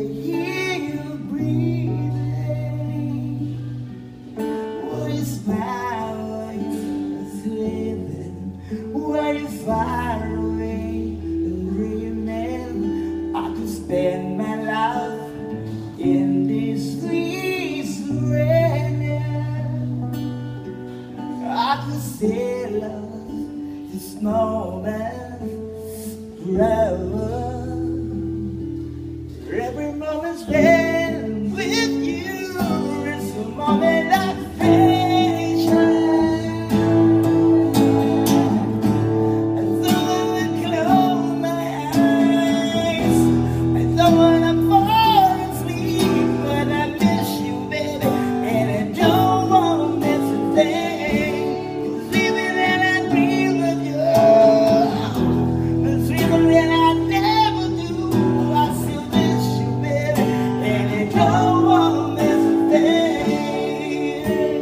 hear you breathing. Would you smile while you were sleeping? Were you far away and dreaming? I could spend my life in these streets raining. I could stay love this moment forever. Every moment spent with you is a moment of patience. And so when I close my eyes, I don't wanna fall asleep, but I miss you, baby, and I don't wanna miss a thing. 'Cause even when I dream of you, it's even when I never do, I still miss you, baby, and I don't wanna miss a thing.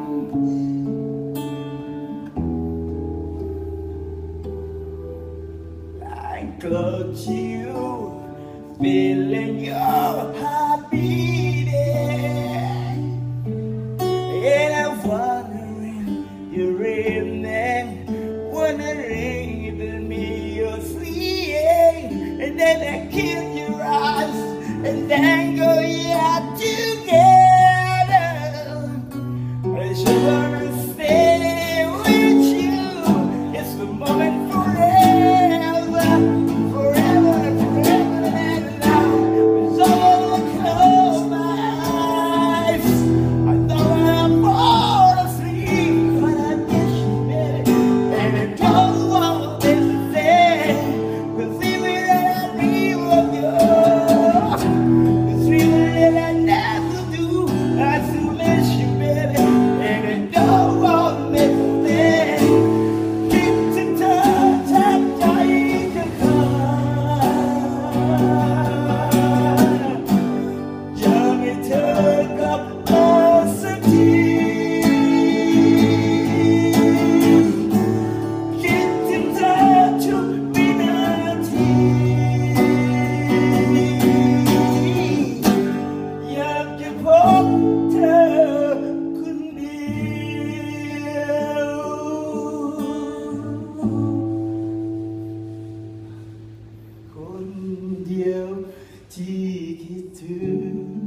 I'm close to you, feeling your heart beating, and I'm wondering you're evening, wondering if me you're sleeping, and then I kiss your eyes, and then go out together. I just wanna stay with you. It's the moment forever, forever and forever and now. It's all I close my eyes. I don't wanna fall asleep, but I miss you, baby, and I don't wanna miss a thing. 'Cause even when I dream of you, it's even when I never do, I still miss you, baby, and I don't wanna miss a thing. Keep in touch, I'm trying to come. Just me take up city. Keep in touch with meอยากจะพบเธอคนเดียวคนเดียวที่คิดถึง